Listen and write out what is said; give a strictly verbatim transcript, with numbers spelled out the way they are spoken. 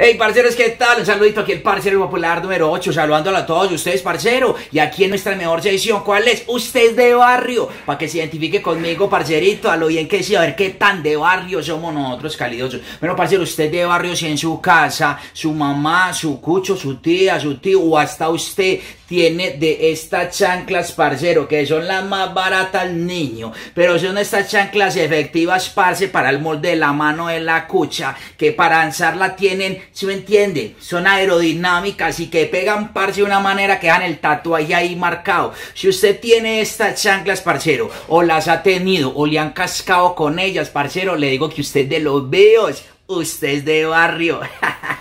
Hey, parceros, ¿qué tal? Un saludito aquí el parcero popular número ocho, saludándolo a todos ustedes, parcero. Y aquí en nuestra mejor sesión, ¿cuál es? Usted es de barrio, para que se identifique conmigo, parcerito, a lo bien que sí, a ver qué tan de barrio somos nosotros, calidosos. Bueno, parcero, usted es de barrio, si en su casa, su mamá, su cucho, su tía, su tío, o hasta usted tiene de estas chanclas, parcero, que son las más baratas, niño, pero son estas chanclas efectivas, parce, para el molde de la mano de la cucha, que para lanzarla tienen, ¿sí me entiende? Son aerodinámicas y que pegan, parce, de una manera que dejan el tatuaje ahí marcado. Si usted tiene estas chanclas, parcero, o las ha tenido, o le han cascado con ellas, parcero, le digo que usted de los videos, usted es de barrio.